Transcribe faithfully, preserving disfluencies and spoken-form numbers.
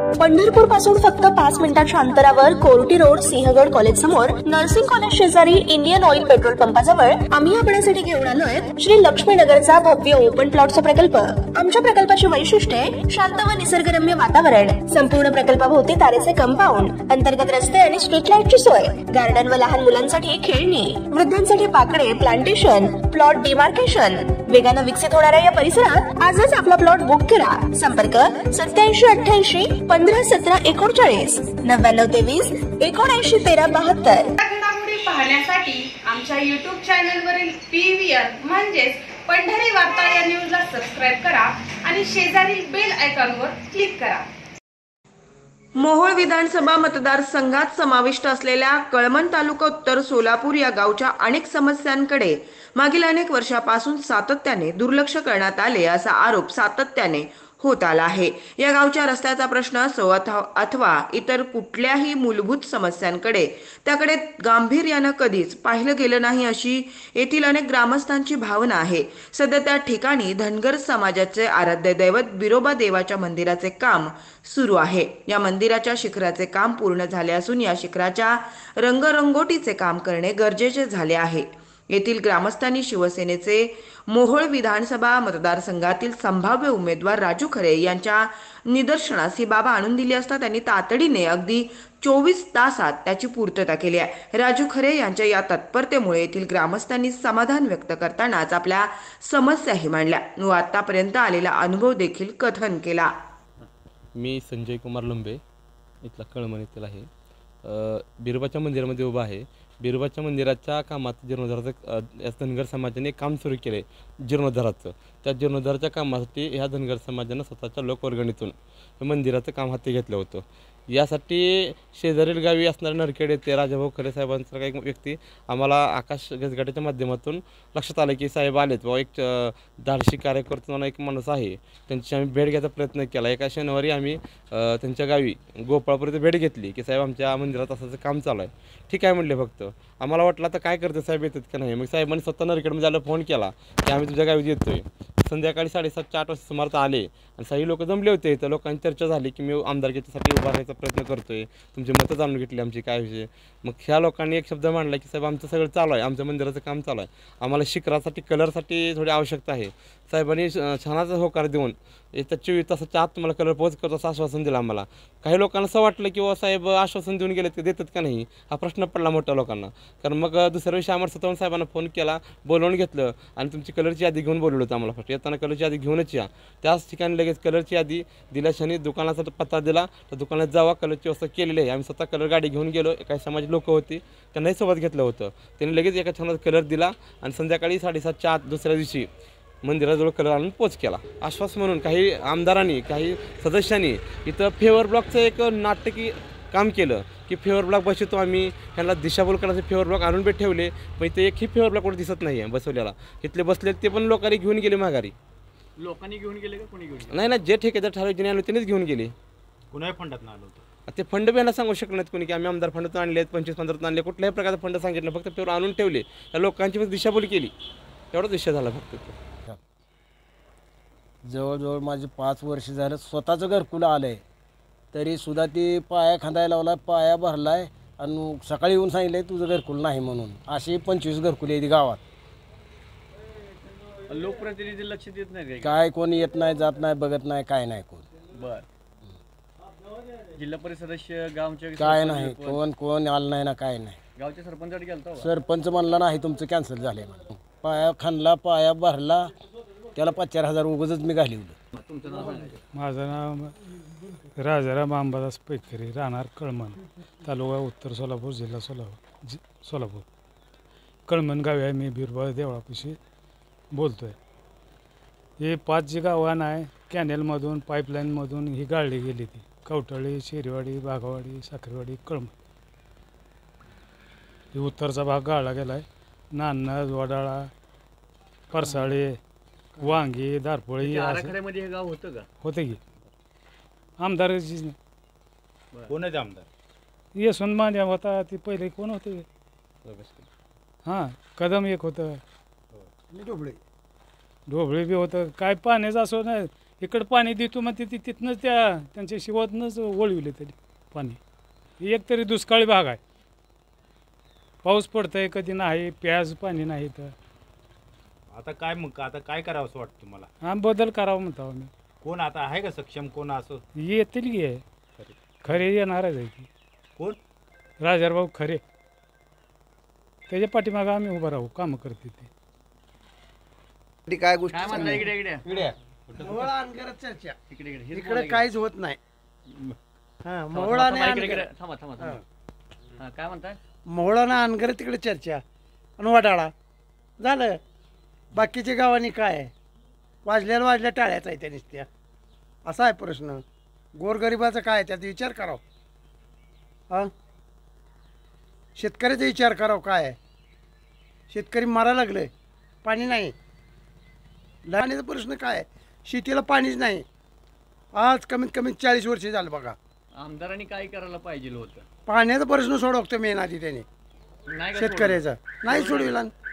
पंढरपूर पासून फक्त पाच मिनिटांच्या अंतरावर कोर्टी रोड सिंहगड कॉलेज समोर नर्सिंग कॉलेज शेजारी इंडियन ऑइल पेट्रोल पंपाजवळ आम्ही आपल्यासाठी घेऊन आलोय श्री लक्ष्मीनगरचा भव्य ओपन प्लॉटचा प्रकल्प। आमच्या प्रकल्पाची वैशिष्ट्ये शांत व निसर्गरम्य वातावरण, संपूर्ण प्रकल्पाभोवती तारेचे कंपाऊंड, अंतर्गत रस्ते आणि स्ट्रीट लाईटची सोय, गार्डन व लहान मुलांसाठी खेळणी, वृद्धांसाठी पाकडे, प्लांटेशन, प्लॉट डिमार्केशन। वेगाने विकसित होणाऱ्या या परिसरात आजच आपला प्लॉट बुक करा। संपर्क सत्याऐंशी अठ्ठ्याऐंशी पंधरा सतरा एकोणचाळीस नव्याण्णव तेवीस एकोणऐंशी तेरा बहात्तर। घडामोडी पाहण्यासाठी आमच्या युट्यूब चॅनल वरील पीव्हीआर म्हणजेच पंढरी वार्ता या न्यूजला सबस्क्राइब करा आणि शेजारील बेल आयकॉनवर क्लिक करा। मोहोळ विधानसभा मतदारसंघात समाविष्ट असलेल्या कळमन तालुका उत्तर सोलापूर या गावच्या अनेक समस्यांकडे मागील अनेक वर्षापासून सातत्याने दुर्लक्ष करण्यात आले असा आरोप सातत्याने होत आला आहे। या गावच्या रस्त्याचा प्रश्न असो अथवा इतर कुठल्याही मूलभूत समस्यांकडे त्याकडे गांभीर्याने कधीच पाहिलं गेलं नाही अशी येथील अनेक ग्रामस्थांची भावना आहे। सध्या त्या ठिकाणी धनगर समाजाचे आराध्य दैवत बिरोबा देवाच्या मंदिराचे काम सुरू आहे। या मंदिराच्या शिखराचे काम पूर्ण झाले असून या शिखराच्या रंगरंगोटीचे काम करणे गरजेचे झाले आहे। येथील ग्रामस्थांनी शिवसेनेचे मोहोळ विधानसभा मतदारसंघातील संभाव्य उमेदवार राजू खरे यांच्या निदर्शनास ही बाब आणून दिली असता त्यांनी तातडीने अगदी चोवीस तासात त्याची पूर्तता केली आहे। राजू खरे यांच्या या तत्परतेमुळे येथील ग्रामस्थांनी समाधान व्यक्त करतानाच आपल्या समस्याही मांडल्या व आतापर्यंत आलेला अनुभव देखील कथन केला। मी संजय कुमार लंबे इथला कळमन येथील आहे। बिरोबाच्या मंदिरामध्ये उभा आहे। बिरोबाच्या मंदिराच्या कामात जीर्णोद्धाराचं या धनगर समाजाने काम सुरू केले जीर्णोद्धाराचं। त्या जीर्णोद्धाराच्या कामासाठी ह्या धनगर समाजानं स्वतःच्या लोकवर्गणीतून मंदिराचं काम हाती घेतलं होतं। यासाठी शेजारील गावी असणारे नरखेड येथे राजाभाऊ खरे साहेबांचा एक व्यक्ती आम्हाला आकाश गजगाट्याच्या माध्यमातून लक्षात आलं की साहेब आलेत व एक धाडशी कार्यकर्ता एक माणूस आहे, त्यांची आम्ही भेट घ्यायचा प्रयत्न केला। एका शनिवारी आम्ही त्यांच्या गावी गोपाळपूर भेट घेतली की साहेब आमच्या मंदिरात असं काम चालू आहे। ठीक आहे म्हणले, फक्त आम्हाला वाटलं आता काय करते साहेब येतात का नाही। मग साहेबांनी स्वतः नरखेडमध्ये आलं फोन केला की आम्ही तुझ्या गावी येतोय। संध्याकाळी साडेसातच्या आठ वाजता सुमारास आले आणि काही लोक जमले होते। तर लोकांची चर्चा झाली की मी आमदारकीसाठी उभा राहायचा प्रयत्न करतोय, तुमची मतं जाणून घेतली आमची काय विषय। मग ह्या लोकांनी एक शब्द मांडला की साहेब आमचं सगळं चालू आहे, आमच्या मंदिराचं काम चालू आहे, आम्हाला शिखरासाठी कलरसाठी थोडी आवश्यकता आहे। साहेबांनी छानाचा होकार देऊन येत्या चोवीस तासाच्या आत तुम्हाला कलर पोच करतो असं आश्वासन दिलं आम्हाला। काही लोकांना असं वाटलं की व साहेब आश्वासन देऊन गेलेत की देतात का नाही, हा प्रश्न पडला मोठ्या लोकांना। कारण मग दुसऱ्या दिवशी आम्हाला स्वतःहून साहेबांना फोन केला, बोलवून घेतलं आणि तुमची कलरची यादी घेऊन बोलवलं होतं आम्हाला। फक्त येताना कलरची यादी घेऊनच या। त्याच ठिकाणी लगेच कलरची यादी दिल्या क्षणी दुकानाचा पत्ता दिला, तर दुकानात जावा, कलरची व्यवस्था केलेली आहे। आम्ही स्वतः कलर गाडी घेऊन गेलो, काही समाज लोक होती त्यांनाही सोबत घेतलं होतं। त्यांनी लगेच एका छानाचा कलर दिला आणि संध्याकाळी साडेसातच्या आत दुसऱ्या दिवशी मंदिराजवळ कलर आणून पोच केला। आश्वास म्हणून काही आमदारांनी काही सदस्यांनी इथं फेवर ब्लॉकचं एक नाटकी काम केलं की फेवर ब्लॉक बसवतो आम्ही, ह्यांना दिशाभूल करण्याचे फेवर ब्लॉक आणून बी ठेवले, पण इथे एकही फेवर ब्लॉक दिसत नाही आहे बसवलेला। इथले बसले ते पण लोकांनी घेऊन गेले माघारी। लोकांनी घेऊन गेले का कोणी घेऊन? नाही ना, जे ठेकेदार ठरवले आलो त्यांनीच घेऊन गेले। कुणाही फंडात आलं होतं ते फंड बी यांना सांगू शकत नाहीत कोणी की आम्ही आमदार फंडातून आणले आहेत, पंचवीस पंधरातून आणले, कुठल्याही प्रकारचा फंड सांगितलं, फक्त फेवर आणून ठेवले। त्या लोकांची दिशाभूल केली, एवढाच विषय झाला फक्त। जवळजवळ माझे पाच वर्ष झालं स्वतःचं घरकुल आलं आहे, तरी सुद्धा ती पाया खांदायला लावला, पाया भरला आहे आणि सकाळी येऊन सांगितलं आहे तुझं घरकुल नाही म्हणून। अशी पंचवीस घरकुल आहे गावात। लोकप्रतिनिधी लक्ष देत नाही काय, कोणी येत नाही, जात नाही, बघत नाही, काय नाही कोण। बर, जिल्हा परिषद सदस्य गावचे काय नाही, कोण कोण आलं नाही ना, काय नाही। गावचे सरपंच गेलता, सरपंच म्हणला नाही तुमचं कॅन्सल झालंय म्हणून। पाया खांदला, पाया भरला, त्याला पाच चार हजार उगाचच मी घालवलं। तुमचं नाव? माझं नाव राजाराम अंबादास पैकरे, राहणार कळमन, तालुका उत्तर सोलापूर, जिल्हा सोलापूर जि सोलापूर कळमन गावी आहे। मी बिरोबा देवळापाशी बोलतोय। हे पाच जी गावं नाही, कॅनेलमधून पाईपलाईनमधून ही गाळली गेली ती कवठळी, शेरीवाडी, बागावाडी, साखरेवाडी, कळमन। ही उत्तरचा भाग गाळला गेला आहे। नान्नज, वडाळा, परसाळे, वांगी, दारपोळी आराखड्यामध्ये हे गाव होतं का? होते की आमदारची। कोणाचे आमदार? यशवंत माने होता, ती पहिले कोण होते? हां, कदम एक होतं, ढोबळे ढोबळे बी होतं। काय पाण्याचं असं नाही, इकडं पाणी देतो मग ते तिथनंच त्या त्यांच्या शिवातनंच वळविले तरी पाणी. एक तरी दुष्काळी भाग आहे, पाऊस पडतंय कधी नाही, प्याज पाणी नाही. तर आता काय मग आता काय करावं असं वाटतं तुम्हाला? हा बदल करावा म्हणतो आम्ही. कोण आता आहे का सक्षम कोण असं? येतील की आहे, खरे येणारच आहे की. कोण? राजाभाऊ खरे, त्याच्या पाठीमागं आम्ही उभं राहू, कामं करते ते. काय गोष्ट काय म्हणता? इकडे इकडे मोहोळ अनगर चर्चा इकडे इकडे इकडे काहीच होत नाही. हा मोहोळ थांबा, आणि थांबा, इकडे अनगर, इकडे थांबा थांबा थांबा. हा, काय म्हणताय? मोहोळ आणि अनगर तिकडे चर्चा आणि वडाळा झालं. बाकीच्या गावांनी काय आहे? वाजल्याला वाजल्या टाळ्याच आहे त्या नुसत्या. असा आहे प्रश्न. गोरगरिबाचा काय त्याचा विचार करावा. हां शेतकऱ्याचा विचार करावा. काय आहे, शेतकरी मारायला लागले, पाणी नाही. लहाण्याचा प्रश्न काय आहे, शेतीला पाणीच नाही. आज कमीत कमी चाळीस वर्ष झालं बघा. आमदारांनी काय करायला पाहिजे होतं? पाण्याचा प्रश्न सोडवतो मेन आधी त्याने नाही का शेतकऱ्याचा. नाही सोडविला.